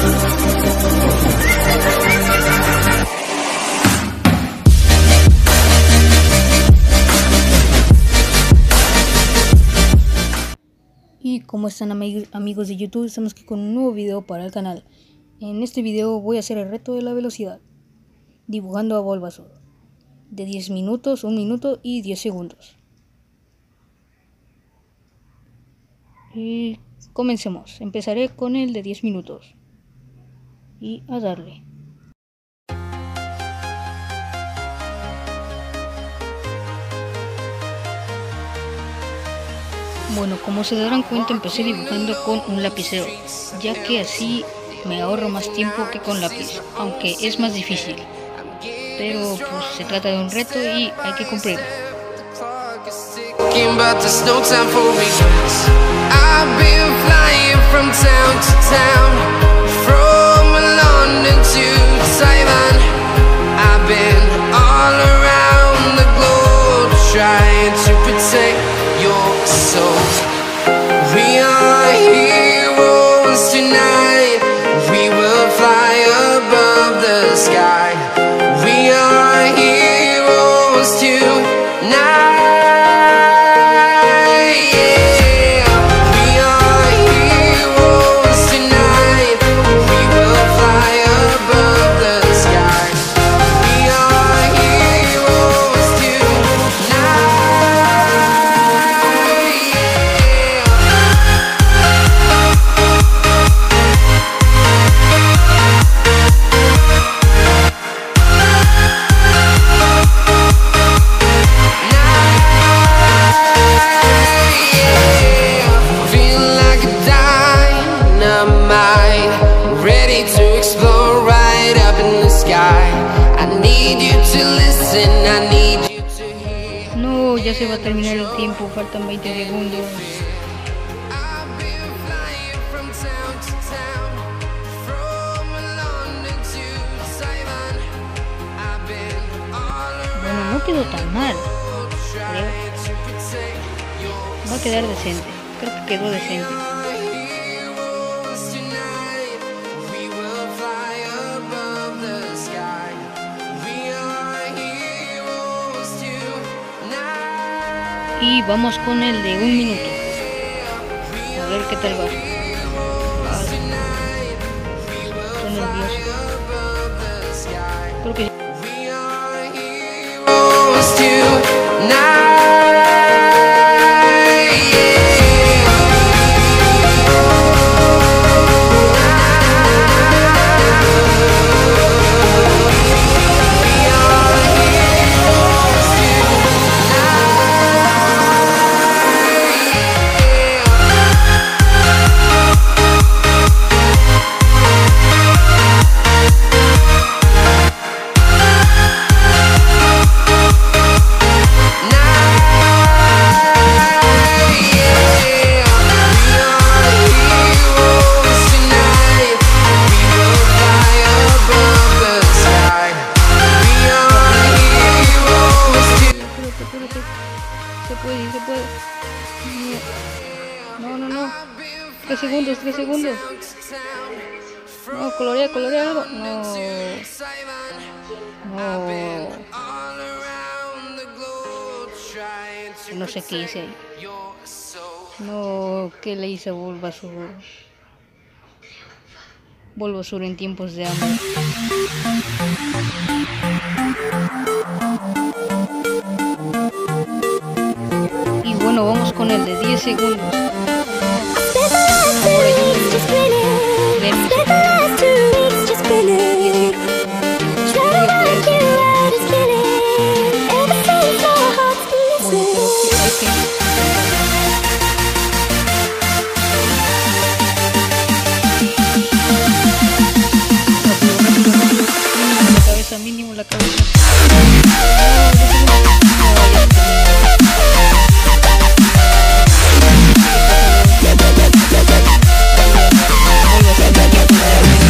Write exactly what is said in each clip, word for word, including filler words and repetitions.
Y como están amig amigos de YouTube, estamos aquí con un nuevo video para el canal. En este video voy a hacer el reto de la velocidad, dibujando a Bulbasaur, de diez minutos, un minuto y diez segundos. Y comencemos, empezaré con el de diez minutos. Y a darle. Bueno, como se darán cuenta, empecé dibujando con un lapicero, ya que así me ahorro más tiempo que con lápiz, aunque es más difícil. Pero pues se trata de un reto y hay que cumplirlo. So we are heroes tonight. We will fly above the sky. We are heroes tonight. Yeah. We are heroes tonight. We will fly above the sky. We are heroes tonight. No, ya se va a terminar el tiempo, faltan veinte segundos. Bueno, no quedó tan mal, creo. Va a quedar decente, creo que quedó decente. Y vamos con el de un minuto. A ver qué tal va. Estoy nervioso. Creo que se puede, se puede. No, no, no. Tres segundos, tres segundos. No, colorea, colorea algo. No. No. No sé qué hice ahí. No, ¿qué le hice a Bulbasaur? Bulbasaur en tiempos de hambre. Y bueno, vamos con el de diez segundos. Ahora yo de mis mínimo la cabeza. No,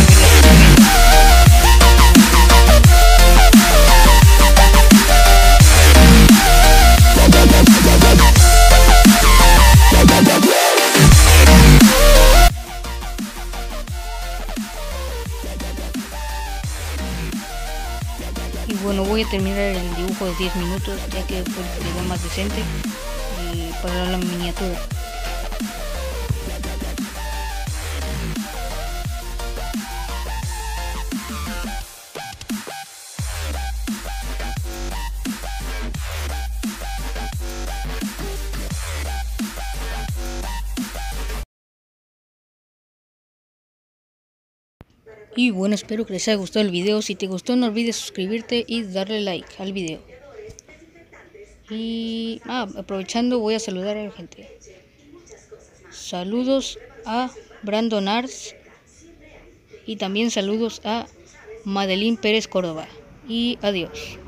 bueno, voy a terminar el dibujo de diez minutos, ya que fue el video más decente, y para la miniatura. Y bueno, espero que les haya gustado el video. Si te gustó, no olvides suscribirte y darle like al video. Y ah, aprovechando, voy a saludar a la gente. Saludos a Brandon Arts y también saludos a Madeline Pérez Córdoba. Y adiós.